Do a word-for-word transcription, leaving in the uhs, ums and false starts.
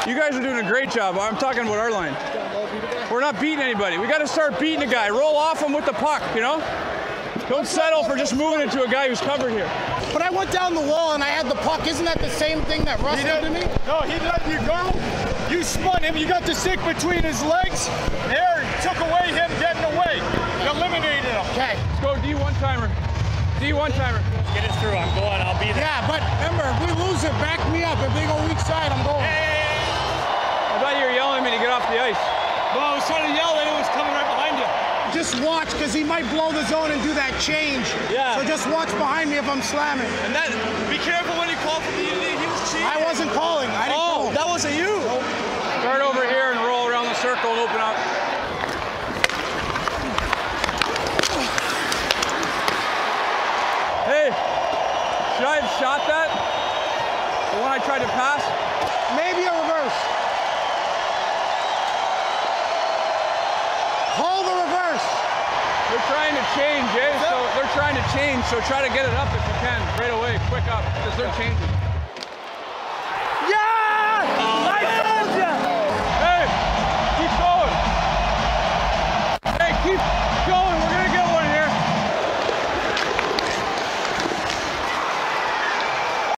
You guys are doing a great job. I'm talking about our line. We're not beating anybody. We got to start beating a guy. Roll off him with the puck, you know? Don't settle for just moving into a guy who's covered here. But I went down the wall and I had the puck. Isn't that the same thing that Russ did to me? No, he let you go. You spun him. You got the stick between his legs. There, took away him getting away. You eliminated him. Okay. Let's go D one timer. D one timer. Get it through. I'm going. I'll be there. Yeah, but remember, if we lose it, back me up. If they go weak side, I'm going. I thought you were yelling at me to get off the ice. No, I was trying to yell and it was coming right behind you. Just watch, because he might blow the zone and do that change. Yeah. So just watch behind me if I'm slamming. And then be careful when you call for the he was cheating. I wasn't calling. I didn't Oh, call. that wasn't you. Start over here and roll around the circle and open up. Hey, should I have shot that? The one I tried to pass? Maybe a reverse. Hold the reverse. They're trying to change, eh? So they're trying to change, so try to get it up if you can, right away, quick up, because they're changing.